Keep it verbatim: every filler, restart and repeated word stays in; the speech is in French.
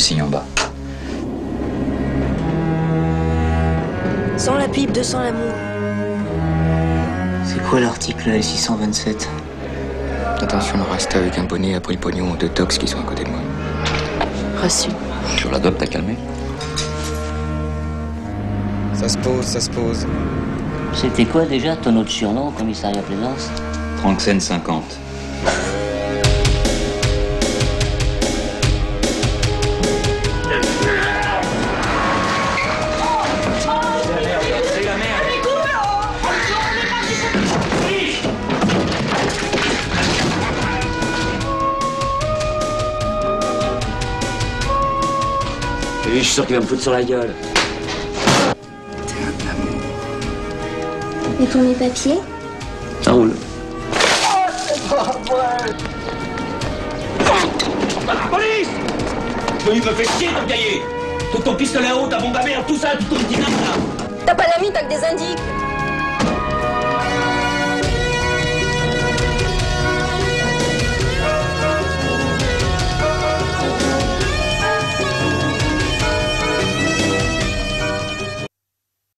signe en bas. Sans la pipe de sans l'amour. C'est quoi l'article L six cent vingt-sept? Attention de rester avec un bonnet après le pognon ou deux tox qui sont à côté de moi. Reçu. Sur la dope, t'as calmé? Ça se pose, ça se pose. C'était quoi déjà ton autre surnom au commissariat Plaisance? Tranxène cinquante. Je suis sûr qu'il va me foutre sur la gueule. T'es un amour. Et pour mes papiers? Ça roule. Police! Il me fait chier ton cahier! Tout ton pistolet à eau, ta bombe à merde, tout ça, tout ton petit là! T'as pas d'ami, t'as que des indices.